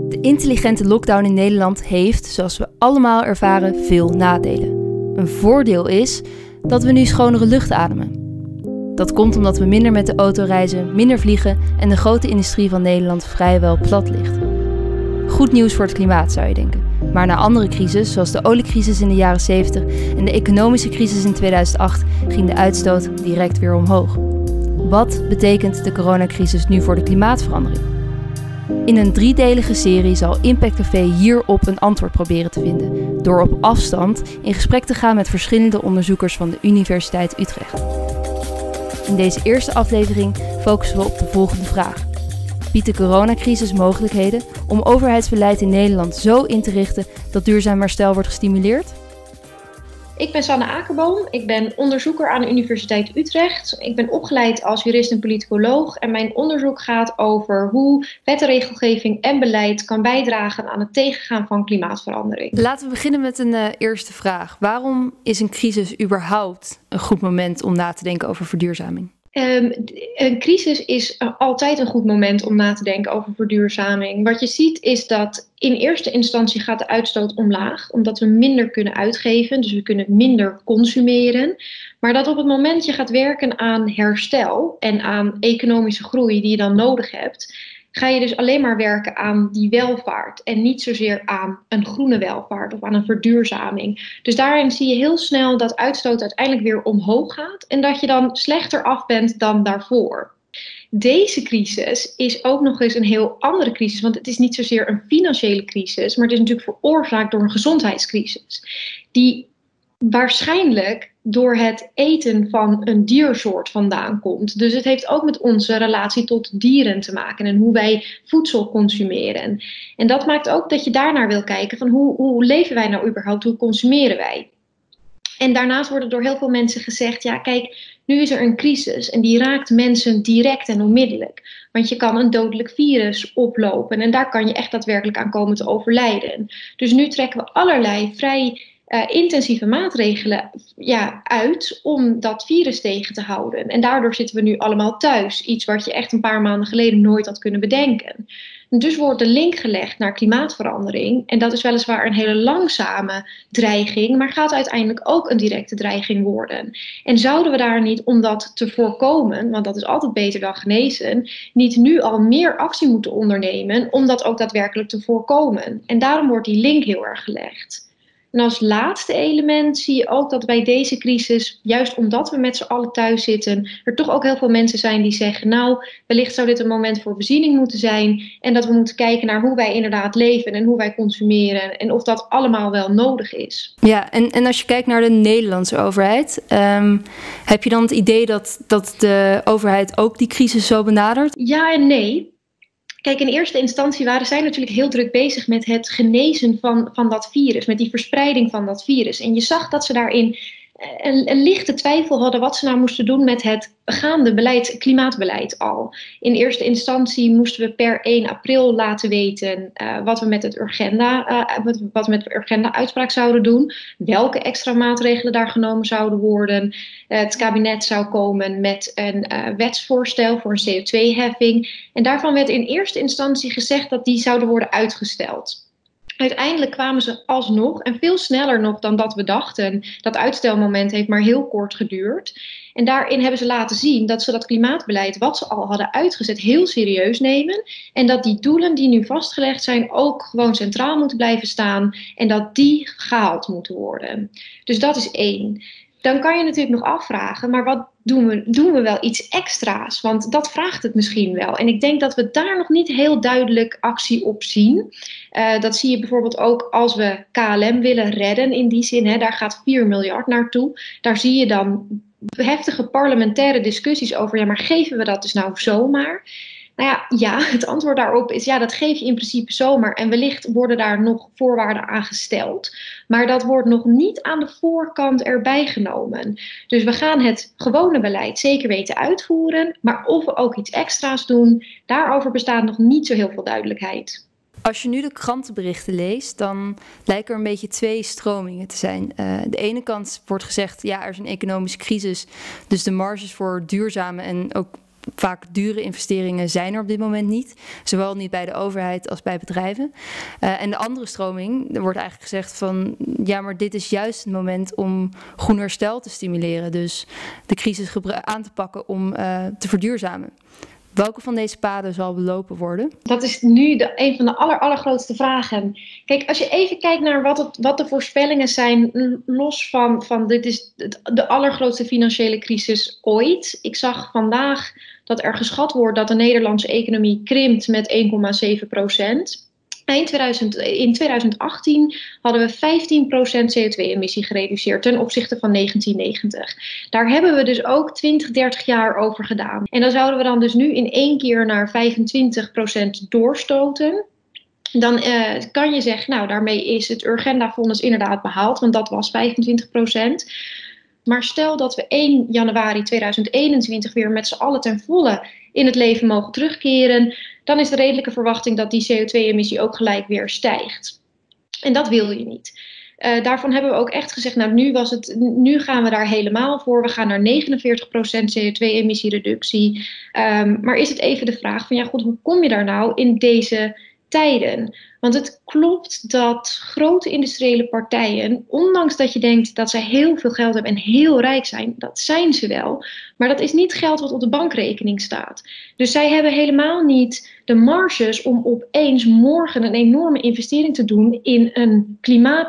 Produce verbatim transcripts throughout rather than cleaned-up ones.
De intelligente lockdown in Nederland heeft, zoals we allemaal ervaren, veel nadelen. Een voordeel is dat we nu schonere lucht ademen. Dat komt omdat we minder met de auto reizen, minder vliegen en de grote industrie van Nederland vrijwel plat ligt. Goed nieuws voor het klimaat, zou je denken. Maar na andere crises, zoals de oliecrisis in de jaren zeventig en de economische crisis in tweeduizend acht, ging de uitstoot direct weer omhoog. Wat betekent de coronacrisis nu voor de klimaatverandering? In een driedelige serie zal Impact Café hierop een antwoord proberen te vinden, door op afstand in gesprek te gaan met verschillende onderzoekers van de Universiteit Utrecht. In deze eerste aflevering focussen we op de volgende vraag. Biedt de coronacrisis mogelijkheden om overheidsbeleid in Nederland zo in te richten dat duurzaam herstel wordt gestimuleerd? Ik ben Sanne Akerboom, ik ben onderzoeker aan de Universiteit Utrecht. Ik ben opgeleid als jurist en politicoloog en mijn onderzoek gaat over hoe wet en regelgeving en beleid kan bijdragen aan het tegengaan van klimaatverandering. Laten we beginnen met een uh, eerste vraag. Waarom is een crisis überhaupt een goed moment om na te denken over verduurzaming? Um, een crisis is uh, altijd een goed moment om na te denken over verduurzaming. Wat je ziet is dat in eerste instantie gaat de uitstoot omlaag, omdat we minder kunnen uitgeven, dus we kunnen minder consumeren. Maar dat op het moment je gaat werken aan herstel en aan economische groei die je dan nodig hebt, ga je dus alleen maar werken aan die welvaart en niet zozeer aan een groene welvaart of aan een verduurzaming. Dus daarin zie je heel snel dat uitstoot uiteindelijk weer omhoog gaat en dat je dan slechter af bent dan daarvoor. Deze crisis is ook nog eens een heel andere crisis, want het is niet zozeer een financiële crisis, maar het is natuurlijk veroorzaakt door een gezondheidscrisis. Die waarschijnlijk door het eten van een diersoort vandaan komt. Dus het heeft ook met onze relatie tot dieren te maken en hoe wij voedsel consumeren. En dat maakt ook dat je daarnaar wil kijken van hoe, hoe leven wij nou überhaupt, hoe consumeren wij? En daarnaast wordt er door heel veel mensen gezegd, ja kijk, nu is er een crisis en die raakt mensen direct en onmiddellijk. Want je kan een dodelijk virus oplopen en daar kan je echt daadwerkelijk aan komen te overlijden. Dus nu trekken we allerlei vrij Uh, intensieve maatregelen ja, uit om dat virus tegen te houden. En daardoor zitten we nu allemaal thuis. Iets wat je echt een paar maanden geleden nooit had kunnen bedenken. En dus wordt de link gelegd naar klimaatverandering. En dat is weliswaar een hele langzame dreiging, maar gaat uiteindelijk ook een directe dreiging worden. En zouden we daar niet, om dat te voorkomen, want dat is altijd beter dan genezen, niet nu al meer actie moeten ondernemen om dat ook daadwerkelijk te voorkomen? En daarom wordt die link heel erg gelegd. En als laatste element zie je ook dat bij deze crisis, juist omdat we met z'n allen thuis zitten, er toch ook heel veel mensen zijn die zeggen, nou, wellicht zou dit een moment voor bezinning moeten zijn en dat we moeten kijken naar hoe wij inderdaad leven en hoe wij consumeren en of dat allemaal wel nodig is. Ja, en, en als je kijkt naar de Nederlandse overheid, um, heb je dan het idee dat, dat de overheid ook die crisis zo benadert? Ja en nee. Kijk, in eerste instantie waren zij natuurlijk heel druk bezig met het genezen van, van dat virus, met die verspreiding van dat virus. En je zag dat ze daarin een, een lichte twijfel hadden wat ze nou moesten doen met het gaande beleid, klimaatbeleid al. In eerste instantie moesten we per één april laten weten uh, wat we met het Urgenda, uh, wat, wat we met de Urgenda-uitspraak zouden doen, welke extra maatregelen daar genomen zouden worden. Uh, het kabinet zou komen met een uh, wetsvoorstel voor een C O twee heffing. En daarvan werd in eerste instantie gezegd dat die zouden worden uitgesteld. Uiteindelijk kwamen ze alsnog, en veel sneller nog dan dat we dachten. Dat uitstelmoment heeft maar heel kort geduurd. En daarin hebben ze laten zien dat ze dat klimaatbeleid, wat ze al hadden uitgezet, heel serieus nemen. En dat die doelen die nu vastgelegd zijn ook gewoon centraal moeten blijven staan. En dat die gehaald moeten worden. Dus dat is één. Dan kan je natuurlijk nog afvragen, maar wat doen we, doen we wel iets extra's? Want dat vraagt het misschien wel. En ik denk dat we daar nog niet heel duidelijk actie op zien. Uh, dat zie je bijvoorbeeld ook als we K L M willen redden in die zin. Hè, daar gaat vier miljard naartoe. Daar zie je dan heftige parlementaire discussies over. Ja, maar geven we dat dus nou zomaar? Nou ja, ja, het antwoord daarop is ja, dat geef je in principe zomaar. En wellicht worden daar nog voorwaarden aan gesteld. Maar dat wordt nog niet aan de voorkant erbij genomen. Dus we gaan het gewone beleid zeker weten uitvoeren. Maar of we ook iets extra's doen, daarover bestaat nog niet zo heel veel duidelijkheid. Als je nu de krantenberichten leest, dan lijken er een beetje twee stromingen te zijn. Uh, de ene kant wordt gezegd, ja, er is een economische crisis. Dus de marges voor duurzame en ook vaak dure investeringen zijn er op dit moment niet. Zowel niet bij de overheid als bij bedrijven. Uh, en de andere stroming, er wordt eigenlijk gezegd van... ja, maar dit is juist het moment om groen herstel te stimuleren. Dus de crisis aan te pakken om uh, te verduurzamen. Welke van deze paden zal belopen worden? Dat is nu de, een van de aller, allergrootste vragen. Kijk, als je even kijkt naar wat, het, wat de voorspellingen zijn, los van, van dit is de allergrootste financiële crisis ooit. Ik zag vandaag dat er geschat wordt dat de Nederlandse economie krimpt met één komma zeven procent. Eind tweeduizend, in tweeduizend achttien hadden we vijftien procent C O twee emissie gereduceerd ten opzichte van negentien negentig. Daar hebben we dus ook twintig, dertig jaar over gedaan. En dan zouden we dan dus nu in één keer naar vijfentwintig procent doorstoten. Dan uh, kan je zeggen, nou daarmee is het Urgenda-fonds inderdaad behaald, want dat was vijfentwintig procent. Maar stel dat we één januari tweeduizend eenentwintig weer met z'n allen ten volle in het leven mogen terugkeren, dan is de redelijke verwachting dat die C O twee emissie ook gelijk weer stijgt. En dat wil je niet. Uh, daarvan hebben we ook echt gezegd, nou nu, was het, nu gaan we daar helemaal voor. We gaan naar negenenveertig procent C O twee emissiereductie. Um, maar is het even de vraag van, ja goed, hoe kom je daar nou in deze tijden? Want het klopt dat grote industriële partijen, ondanks dat je denkt dat zij heel veel geld hebben en heel rijk zijn, dat zijn ze wel, maar dat is niet geld wat op de bankrekening staat. Dus zij hebben helemaal niet de marges om opeens morgen een enorme investering te doen in een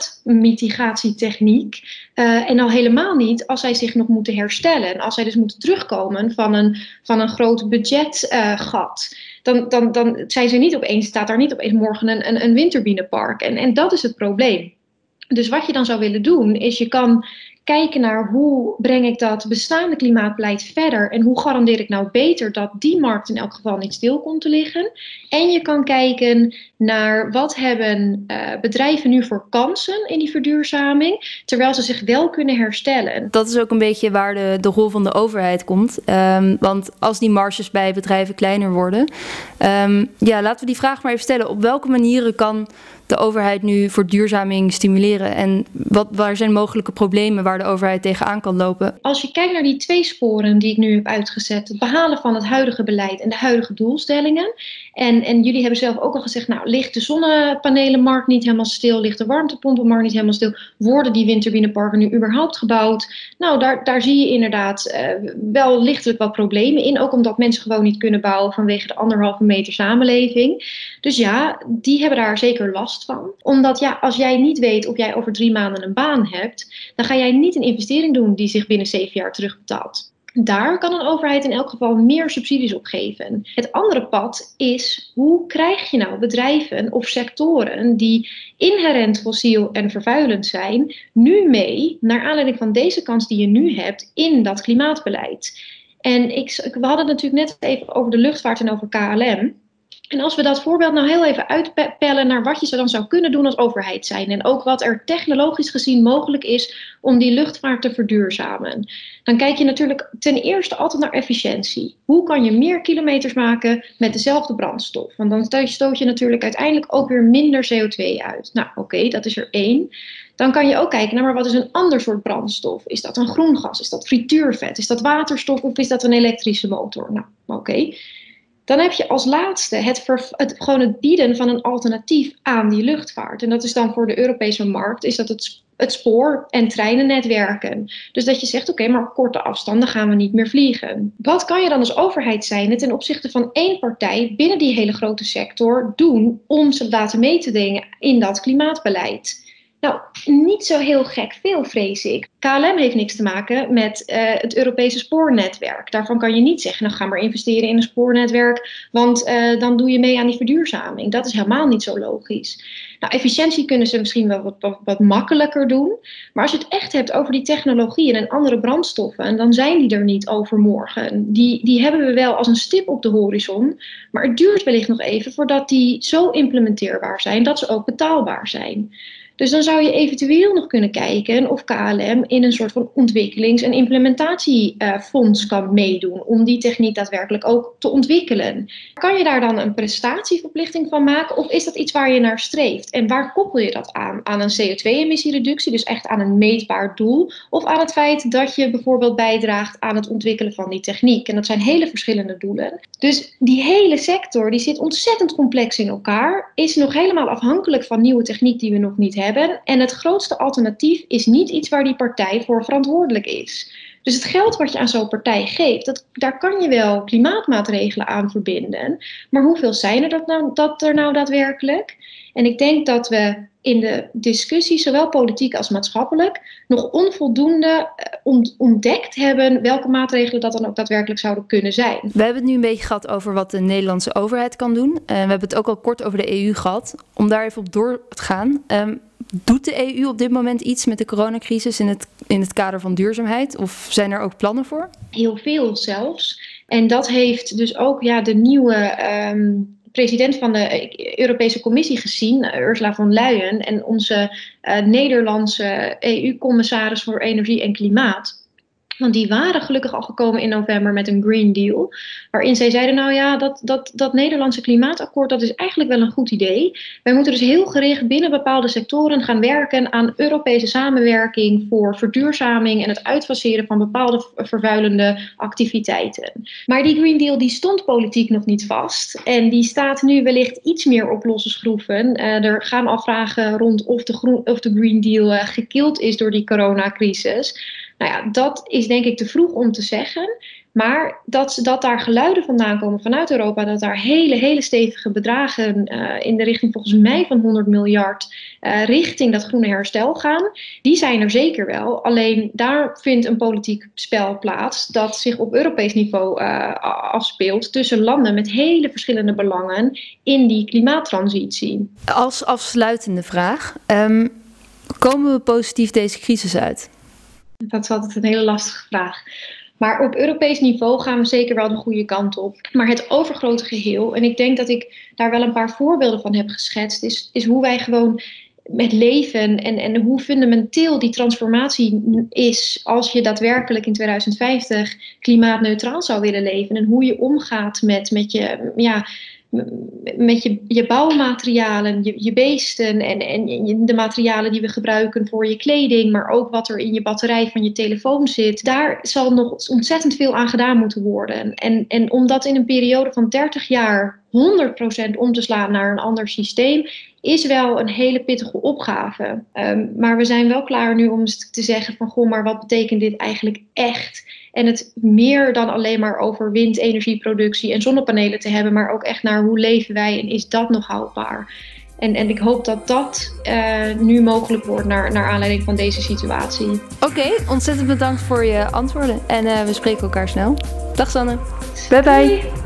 klimaatmitigatietechniek. Uh, en al helemaal niet als zij zich nog moeten herstellen, als zij dus moeten terugkomen van een, van een groot budgetgat. Uh, Dan, dan, dan zijn ze niet opeens, staat daar niet opeens morgen een, een, een windturbinepark. En, en dat is het probleem. Dus wat je dan zou willen doen, is je kan kijken naar hoe breng ik dat bestaande klimaatbeleid verder. En hoe garandeer ik nou beter dat die markt in elk geval niet stil komt te liggen. En je kan kijken naar wat hebben uh, bedrijven nu voor kansen in die verduurzaming, terwijl ze zich wel kunnen herstellen. Dat is ook een beetje waar de, de rol van de overheid komt. Um, want als die marges bij bedrijven kleiner worden, um, ja, laten we die vraag maar even stellen. Op welke manieren kan de overheid nu verduurzaming stimuleren? En wat, waar zijn mogelijke problemen waar de overheid tegenaan kan lopen? Als je kijkt naar die twee sporen die ik nu heb uitgezet, het behalen van het huidige beleid en de huidige doelstellingen. En, en jullie hebben zelf ook al gezegd, nou, ligt de zonnepanelenmarkt niet helemaal stil? Ligt de warmtepompenmarkt niet helemaal stil? Worden die windturbineparken nu überhaupt gebouwd? Nou, daar, daar zie je inderdaad uh, wel lichtelijk wat problemen in. Ook omdat mensen gewoon niet kunnen bouwen vanwege de anderhalve meter samenleving. Dus ja, die hebben daar zeker last van. Omdat ja, als jij niet weet of jij over drie maanden een baan hebt, dan ga jij niet een investering doen die zich binnen zeven jaar terugbetaalt. Daar kan een overheid in elk geval meer subsidies op geven. Het andere pad is, hoe krijg je nou bedrijven of sectoren die inherent fossiel en vervuilend zijn, nu mee, naar aanleiding van deze kans die je nu hebt, in dat klimaatbeleid? En ik, we hadden het natuurlijk net even over de luchtvaart en over K L M. En als we dat voorbeeld nou heel even uitpellen naar wat je dan zou kunnen doen als overheid zijn. En ook wat er technologisch gezien mogelijk is om die luchtvaart te verduurzamen. Dan kijk je natuurlijk ten eerste altijd naar efficiëntie. Hoe kan je meer kilometers maken met dezelfde brandstof? Want dan stoot je natuurlijk uiteindelijk ook weer minder C O twee uit. Nou oké, okay, dat is er één. Dan kan je ook kijken naar, maar wat is een ander soort brandstof? Is dat een groen gas? Is dat frituurvet? Is dat waterstof? Of is dat een elektrische motor? Nou oké. Okay. Dan heb je als laatste het, ver, het, gewoon het bieden van een alternatief aan die luchtvaart. En dat is dan voor de Europese markt, is dat het, het spoor- en treinennetwerken. Dus dat je zegt, oké, okay, maar op korte afstanden gaan we niet meer vliegen. Wat kan je dan als overheid zijn ten opzichte van één partij binnen die hele grote sector doen om ze laten mee te dingen in dat klimaatbeleid? Nou, niet zo heel gek veel, vrees ik. K L M heeft niks te maken met uh, het Europese spoornetwerk. Daarvan kan je niet zeggen, nou ga maar investeren in een spoornetwerk, want uh, dan doe je mee aan die verduurzaming. Dat is helemaal niet zo logisch. Nou, efficiëntie kunnen ze misschien wel wat, wat, wat makkelijker doen. Maar als je het echt hebt over die technologieën en andere brandstoffen, dan zijn die er niet overmorgen. Die, die hebben we wel als een stip op de horizon. Maar het duurt wellicht nog even voordat die zo implementeerbaar zijn dat ze ook betaalbaar zijn. Dus dan zou je eventueel nog kunnen kijken of K L M in een soort van ontwikkelings- en implementatiefonds uh, kan meedoen om die techniek daadwerkelijk ook te ontwikkelen. Kan je daar dan een prestatieverplichting van maken of is dat iets waar je naar streeft? En waar koppel je dat aan? Aan een C O twee emissiereductie, dus echt aan een meetbaar doel, of aan het feit dat je bijvoorbeeld bijdraagt aan het ontwikkelen van die techniek? En dat zijn hele verschillende doelen. Dus die hele sector die zit ontzettend complex in elkaar, is nog helemaal afhankelijk van nieuwe techniek die we nog niet hebben. En het grootste alternatief is niet iets waar die partij voor verantwoordelijk is. Dus het geld wat je aan zo'n partij geeft, dat, daar kan je wel klimaatmaatregelen aan verbinden. Maar hoeveel zijn er dat, nou, dat er nou daadwerkelijk? En ik denk dat we in de discussie, zowel politiek als maatschappelijk, nog onvoldoende ontdekt hebben welke maatregelen dat dan ook daadwerkelijk zouden kunnen zijn. We hebben het nu een beetje gehad over wat de Nederlandse overheid kan doen. Uh, we hebben het ook al kort over de E U gehad. Om daar even op door te gaan. Um, doet de E U op dit moment iets met de coronacrisis in het, in het kader van duurzaamheid? Of zijn er ook plannen voor? Heel veel zelfs. En dat heeft dus ook ja, de nieuwe Um, president van de Europese Commissie gezien, Ursula von Leyen, en onze uh, Nederlandse E U-commissaris voor Energie en Klimaat. Want die waren gelukkig al gekomen in november met een Green Deal. Waarin zij zeiden, nou ja, dat, dat, dat Nederlandse klimaatakkoord, dat is eigenlijk wel een goed idee. Wij moeten dus heel gericht binnen bepaalde sectoren gaan werken aan Europese samenwerking voor verduurzaming en het uitfaseren van bepaalde vervuilende activiteiten. Maar die Green Deal die stond politiek nog niet vast. En die staat nu wellicht iets meer op losse schroeven. Uh, er gaan al vragen rond of de, groen, of de Green Deal uh, gekild is door die coronacrisis. Nou ja, dat is denk ik te vroeg om te zeggen. Maar dat, dat daar geluiden vandaan komen vanuit Europa, dat daar hele, hele stevige bedragen uh, in de richting volgens mij van honderd miljard uh, richting dat groene herstel gaan, die zijn er zeker wel. Alleen daar vindt een politiek spel plaats dat zich op Europees niveau uh, afspeelt tussen landen met hele verschillende belangen in die klimaattransitie. Als afsluitende vraag, um, komen we positief deze crisis uit? Dat is altijd een hele lastige vraag. Maar op Europees niveau gaan we zeker wel de goede kant op. Maar het overgrote geheel, en ik denk dat ik daar wel een paar voorbeelden van heb geschetst, is, is hoe wij gewoon met leven en, en hoe fundamenteel die transformatie is als je daadwerkelijk in tweeduizend vijftig klimaatneutraal zou willen leven. En hoe je omgaat met, met je... Ja, met je, je bouwmaterialen, je, je beesten en, en de materialen die we gebruiken voor je kleding, maar ook wat er in je batterij van je telefoon zit. Daar zal nog ontzettend veel aan gedaan moeten worden. En, en om dat in een periode van dertig jaar honderd procent om te slaan naar een ander systeem, is wel een hele pittige opgave. Um, maar we zijn wel klaar nu om te zeggen van, goh, maar wat betekent dit eigenlijk echt? En het meer dan alleen maar over windenergieproductie en zonnepanelen te hebben, maar ook echt naar hoe leven wij en is dat nog houdbaar? En, en ik hoop dat dat uh, nu mogelijk wordt naar, naar aanleiding van deze situatie. Oké, okay, ontzettend bedankt voor je antwoorden en uh, we spreken elkaar snel. Dag Sanne. Bye bye. Doei.